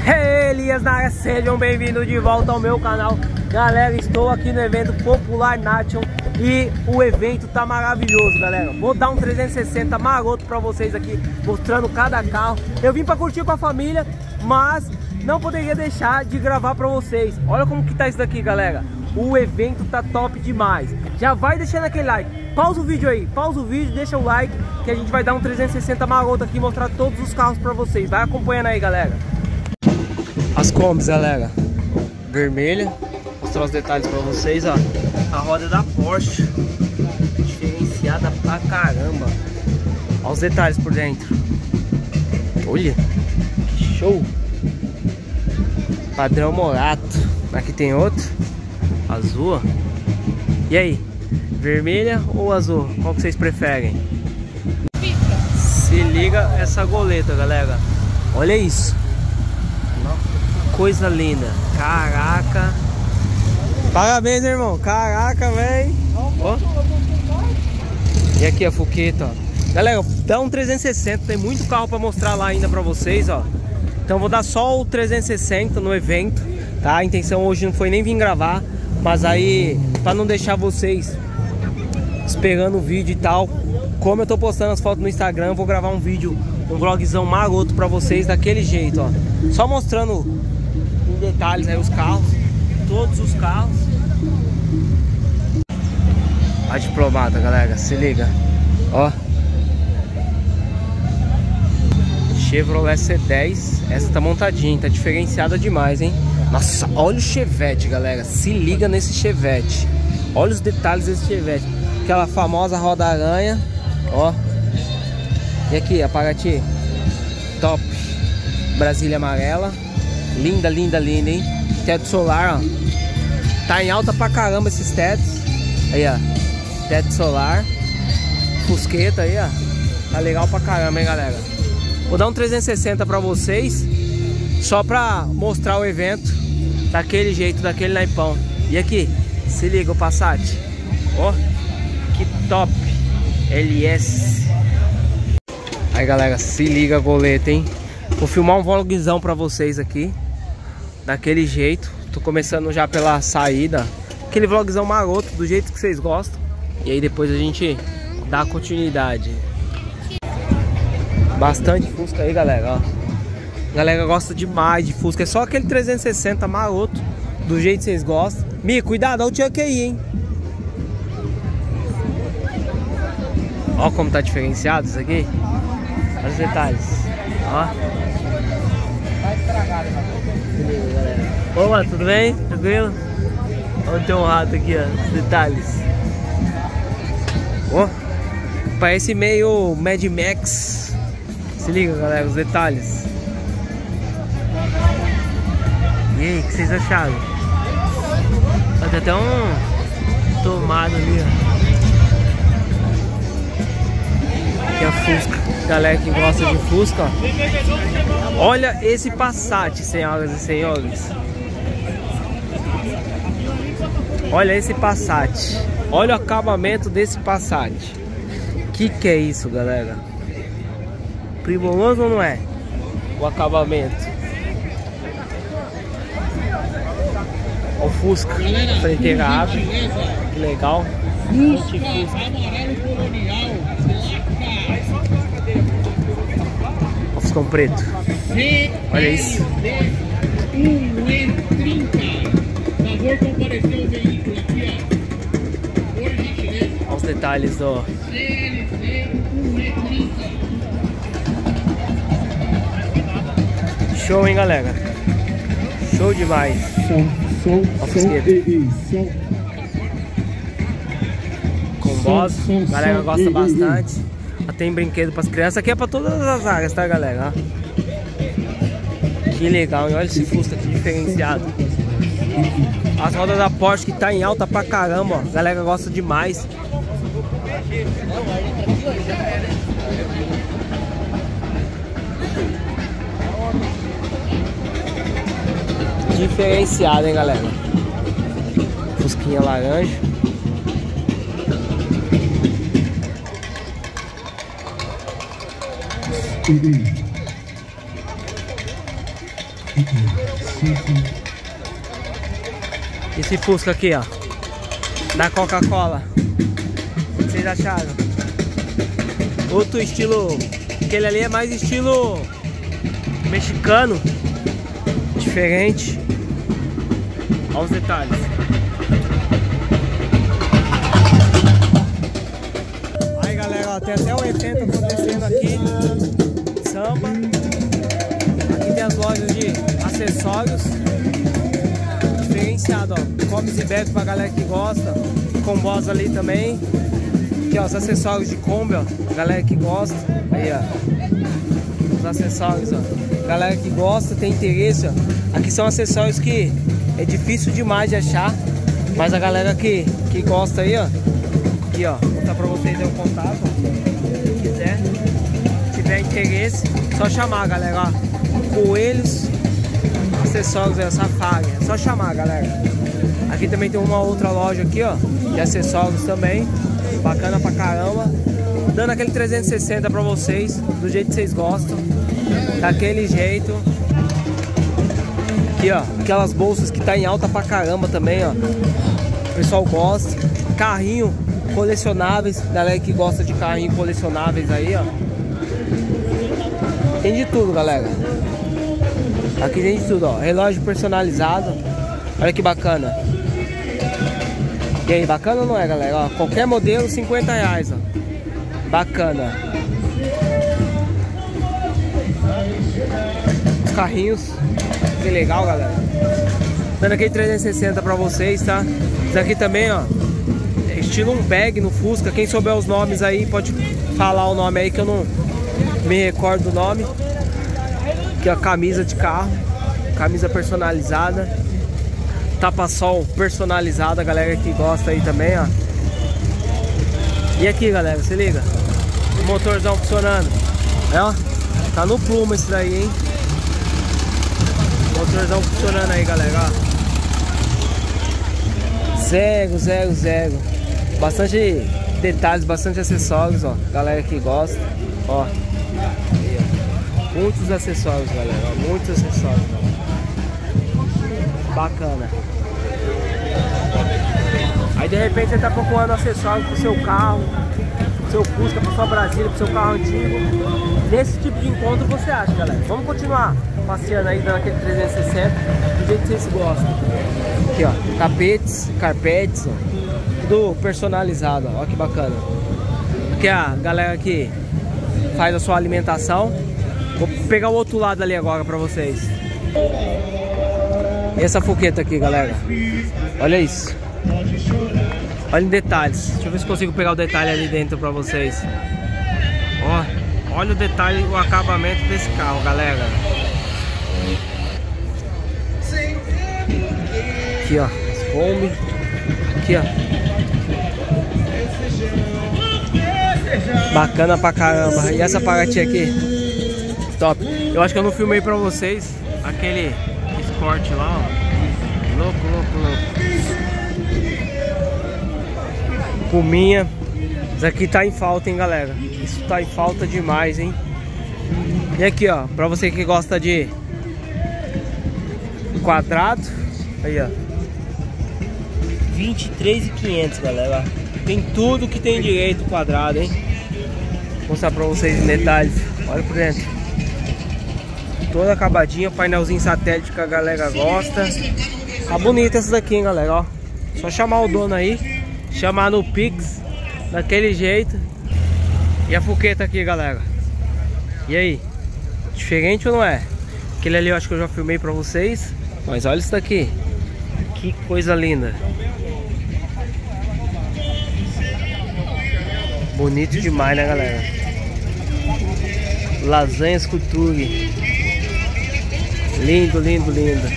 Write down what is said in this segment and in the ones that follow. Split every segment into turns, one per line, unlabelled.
Elias na área, sejam bem-vindos de volta ao meu canal. Galera, estou aqui no evento Popular Nation e o evento tá maravilhoso, galera. Vou dar um 360 maroto pra vocês aqui, mostrando cada carro. Eu vim pra curtir com a família, mas não poderia deixar de gravar pra vocês. Olha como que tá isso daqui, galera. O evento tá top demais. Já vai deixando aquele like. Pausa o vídeo aí, pausa o vídeo, deixa o like, que a gente vai dar um 360 maroto aqui, mostrar todos os carros pra vocês. Vai acompanhando aí, galera. As combis, galera, vermelha. Mostrar os detalhes pra vocês, ó. A roda da Porsche, diferenciada pra caramba. Olha os detalhes por dentro. Olha, que show. Padrão Morato. Aqui tem outro, azul, ó. E aí, vermelha ou azul? Qual que vocês preferem? Se liga essa goleta, galera. Olha isso. Coisa linda. Caraca. Parabéns, irmão. Caraca, velho. E aqui a Fuqueta, ó. Galera, dá um 360. Tem muito carro pra mostrar lá ainda pra vocês, ó. Então vou dar só o 360 no evento, tá? A intenção hoje não foi nem vir gravar, mas aí, pra não deixar vocês esperando o vídeo e tal, como eu tô postando as fotos no Instagram, vou gravar um vídeo, um vlogzão maroto pra vocês daquele jeito, ó. Só mostrando em detalhes aí os carros, todos os carros. A diplomata, galera, se liga, ó. Chevrolet C10, essa tá montadinha, tá diferenciada demais, hein? Nossa, olha o Chevette, galera, se liga nesse Chevette. Olha os detalhes desse Chevette. Aquela famosa roda-aranha, ó. E aqui, a Paraty top, Brasília amarela. Linda, linda, linda, hein? Teto solar, ó. Tá em alta pra caramba esses tetos. Aí, ó. Teto solar. Fusqueta aí, ó. Tá legal pra caramba, hein, galera? Vou dar um 360 pra vocês, só pra mostrar o evento daquele jeito, daquele naipão. E aqui, se liga o Passat. Ó, que top. LS. Aí, galera, se liga a goleta, hein? Vou filmar um vlogzão pra vocês aqui, daquele jeito. Tô começando já pela saída, aquele vlogzão maroto, do jeito que vocês gostam. E aí depois a gente dá continuidade. Bastante Fusca aí, galera, ó. A galera gosta demais de Fusca. É só aquele 360 maroto, do jeito que vocês gostam. Mi, cuidado, olha o tio aí, hein. Ó como tá diferenciado isso aqui. Olha os detalhes, ó. Beleza, galera. Olá, tudo bem? Tranquilo? Olha, tem um rato aqui, ó. Os detalhes. Ó, parece meio Mad Max. Se liga, galera, os detalhes. E aí, o que vocês acharam? Tem até um tomado ali, ó. Aqui é a Fusca. Galera que gosta de Fusca, ó. Olha esse Passat, senhoras e senhores. Olha esse Passat. Olha o acabamento desse Passat. Que é isso, galera? Primoroso ou não é? O acabamento. O Fusca, a frenteira abre. Que legal. Fusca. O Fuscão preto. Olha isso. Olha os detalhes do... Show, hein, galera? Show demais. Com boss, a galera gosta bastante. Tem brinquedo para as crianças. Aqui é para todas as áreas, tá, galera? Que legal, hein? Olha esse Fusca aqui diferenciado. As rodas da Porsche que tá em alta pra caramba, ó. A galera gosta demais. Diferenciado, hein, galera? Fusquinha laranja. Esse Fusca aqui, ó, da Coca-Cola. O que vocês acharam? Outro estilo. Aquele ali é mais estilo mexicano. Diferente. Olha os detalhes. Aí galera, ó, tem até um evento acontecendo aqui. Samba. Aqui tem as lojas de acessórios. Diferenciado, ó. Comes e bebes pra galera que gosta. Combos ali também. Aqui, ó, os acessórios de Kombi, ó. Galera que gosta. Aí, ó. Os acessórios, ó. Galera que gosta, tem interesse, ó. Aqui são acessórios que é difícil demais de achar. Mas a galera que gosta aí, ó. Aqui, ó. Vou botar pra vocês aí o contato, ó. Quem quiser, tiver interesse, só chamar, galera, ó. Coelhos Acessórios aí, Safari. É só chamar, galera. Aqui também tem uma outra loja aqui, ó, de acessórios também. Bacana pra caramba. Dando aquele 360 pra vocês, do jeito que vocês gostam. Daquele jeito. Aqui, ó, aquelas bolsas que tá em alta pra caramba também, ó. O pessoal gosta. Carrinho colecionáveis, galera que gosta de carrinho colecionáveis aí, ó. Tem de tudo, galera. Aqui tem de tudo, ó. Relógio personalizado. Olha que bacana. E aí, bacana ou não é, galera? Ó, qualquer modelo, 50 reais, ó. Bacana. Os carrinhos. Que legal, galera. Dando aqui 360 pra vocês, tá? Isso aqui também, ó. É estilo um bag no Fusca. Quem souber os nomes aí, pode falar o nome aí que eu não me recordo do nome. Aqui, ó, camisa de carro. Camisa personalizada. Tapa-sol personalizada, galera que gosta aí também, ó. E aqui, galera, se liga. O motorzão funcionando. É, ó. Tá no plumo esse daí, hein. Motorzão funcionando aí, galera, ó. Zero, zero, zero. Bastante detalhes, bastante acessórios, ó. Galera que gosta, ó. Aí, ó. Muitos acessórios, galera, ó. Muitos acessórios. Bacana. Aí de repente você tá procurando acessório pro seu carro, pro seu Fusca, pra sua Brasília, pro seu carro antigo. Nesse tipo de encontro você acha, galera. Vamos continuar passeando aí, dando aquele 360 do jeito que vocês gostam. Aqui, ó, tapetes, carpetes, ó, tudo personalizado, ó, que bacana. Aqui a galera que faz a sua alimentação. Vou pegar o outro lado ali agora pra vocês. E essa fogueta aqui, galera. Olha isso. Olha em detalhes. Deixa eu ver se consigo pegar o detalhe ali dentro pra vocês. Ó, olha o detalhe, o acabamento desse carro, galera. Aqui, ó, as Kombi. Aqui, ó. Bacana pra caramba. E essa Paraty aqui? Top. Eu acho que eu não filmei pra vocês aquele corte lá, ó. Louco, louco, louco. Puminha. Isso aqui tá em falta, hein, galera. Isso tá em falta demais, hein. E aqui, ó, pra você que gosta de quadrado. Aí, ó, 23.500, galera. Tem tudo que tem direito quadrado, hein. Vou mostrar pra vocês em detalhes. Olha por dentro. Toda acabadinha, painelzinho satélite que a galera gosta. Tá bonita essa daqui, hein, galera, ó. Só chamar o dono aí, chamar no Pix, daquele jeito. E a fogueta aqui, galera. E aí? Diferente ou não é? Aquele ali eu acho que eu já filmei pra vocês. Mas olha isso daqui. Que coisa linda. Bonito demais, né, galera? Lasanhas Couture. Lindo, lindo, lindo.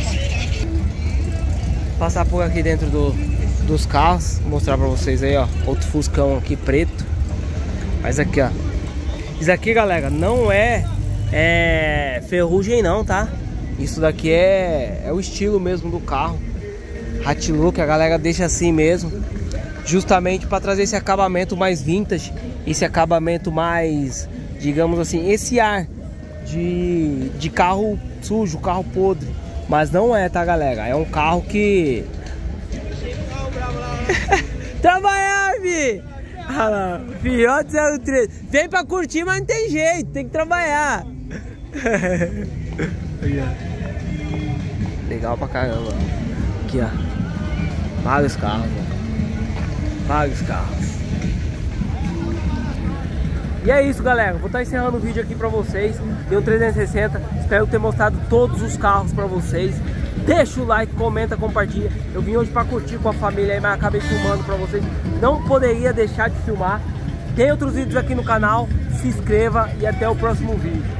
Passar por aqui dentro dos carros. Vou mostrar pra vocês aí, ó. Outro Fuscão aqui preto. Mas aqui, ó. Isso aqui, galera, não é ferrugem não, tá? Isso daqui é o estilo mesmo do carro. Hat look, a galera deixa assim mesmo. Justamente para trazer esse acabamento mais vintage. Esse acabamento mais, digamos assim, esse ar de carro sujo, carro podre. Mas não é, tá, galera? É um carro que... Trabalhar, fi! Olha lá, Fiote 03. Vem pra curtir, mas não tem jeito, tem que trabalhar. Legal pra caramba. Aqui, ó. Vários carros, ó. Vários carros. E é isso, galera. Vou estar encerrando o vídeo aqui pra vocês. Deu 360. Espero ter mostrado todos os carros pra vocês. Deixa o like, comenta, compartilha. Eu vim hoje pra curtir com a família aí, mas acabei filmando pra vocês. Não poderia deixar de filmar. Tem outros vídeos aqui no canal. Se inscreva e até o próximo vídeo.